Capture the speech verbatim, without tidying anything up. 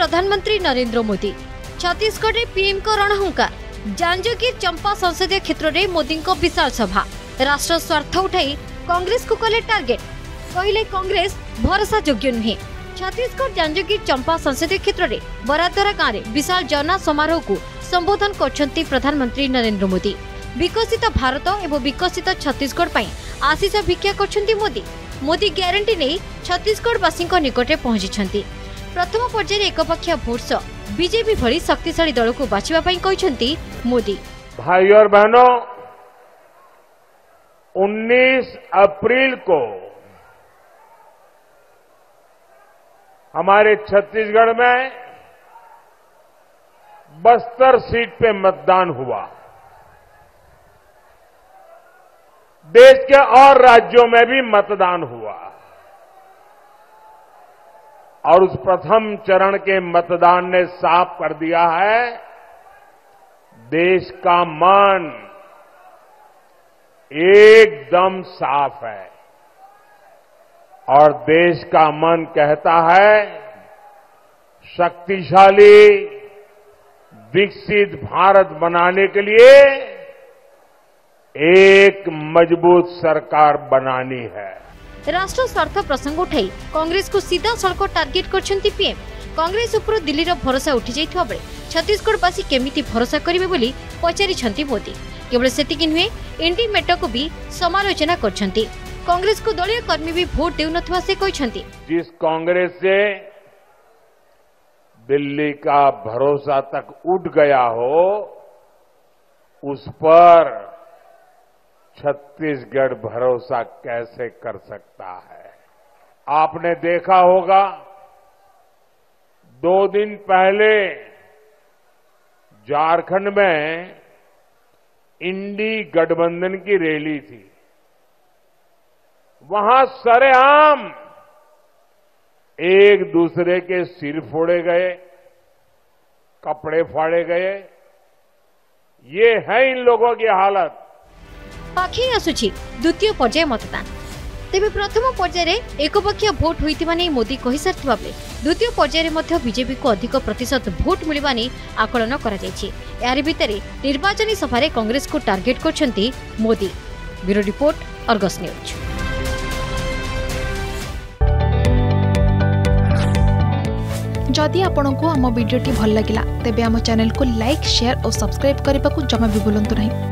प्रधानमंत्री नरेंद्र मोदी। छत्तीसगढ़ में पीएम को रणहुंकार। जांजगीर चंपा संसदीय क्षेत्र में मोदी को विशाल सभा। राष्ट्र स्वार्थ उठाई कांग्रेस को कले टार्गेट। कहले कांग्रेस भरोसा योग्य नुहे। छत्तीसगढ़ जांजगीर चंपा संसदीय क्षेत्र में बरादरा गाँव में विशाल जन समारोह को संबोधन करछंती प्रधानमंत्री नरेंद्र मोदी। विकसित भारत एवं विकसित छत्तीसगढ़ पर आशीष भिक्षा करछंती मोदी। मोदी ग्यारंटी नहीं छत्तीसगढ़वासी निकटे पहुंची। प्रथम पर्यायर एकपक्षीय भोट सह बीजेपी भली शक्तिशाली दल को बाछिबा पई कहछंती मोदी। भाई और बहनों, उन्नीस अप्रैल को हमारे छत्तीसगढ़ में बस्तर सीट पे मतदान हुआ। देश के और राज्यों में भी मतदान हुआ और उस प्रथम चरण के मतदान ने साफ कर दिया है देश का मन एकदम साफ है और देश का मन कहता है शक्तिशाली विकसित भारत बनाने के लिए एक मजबूत सरकार बनानी है। राष्ट्र स्वार्थ प्रसंग उठाई कांग्रेस को सीधा सड़क टार्गेट करछंती पीएम। कांग्रेस उपर दिल्ली रो भरोसा उठी जाइथबा बेले छत्तीसगढ़वासी केमिति भरोसा करिवे बोली पचारिछंती मोदी। केवल सेतिकी नुहे एनडी मेट को भी समालोचना करछंती। कांग्रेस को दलीय कर्मी भी भोट देउ नथवा से कहछंती। जिस कांग्रेस से दिल्ली का भरोसा तक उठ गया हो उस पर छत्तीसगढ़ भरोसा कैसे कर सकता है। आपने देखा होगा दो दिन पहले झारखंड में इंडी गठबंधन की रैली थी। वहां सरेआम एक दूसरे के सिर फोड़े गए, कपड़े फाड़े गए। ये है इन लोगों की हालत। पाखे आसुछि द्वितीय पर्याय मतदान। तेबे प्रथम पर्यायर एकपक्षीय भोट होइतिबा नै मोदी कहि सारथिबा बेले द्वितीय पर्यायर मध्ये बीजेपी को अधिक प्रतिशत भोट मिलिबा नै आकलन करा जायछि। यारि भितरे निर्वाचनी सभारे कांग्रेस को टार्गेट करछंती Modi. Bureau report, Argus news. जदि आपंक आम भिडी भल लगा तेब आम चैनल को लाइक, शेयर और सब्सक्राइब करने को जमा भी भूलु नहीं।